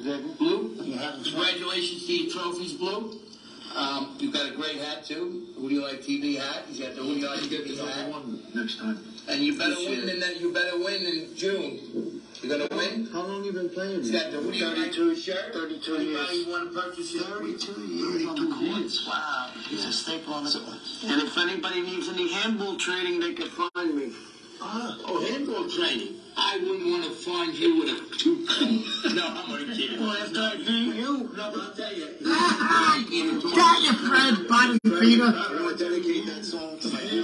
Bloop, congratulations to your trophies, Bloop. You've got a great hat, too. Who do you like TV hat? He's got the Who do you like TV hat. Next time. And you better win in June. You gonna win? How long you been playing? He's got the Who do you like 32 shirt? 32 years. Anybody want to purchase it? 32 years on the courts. Wow. He's a staple on the courts. And if anybody needs any handball training, they can find me. Handball training. I wouldn't want to find you with a tooth. No, I'm only kidding. Well, after I beat you. No, but I'll tell you. Got you, Fred, body feeder. I want to dedicate that song to my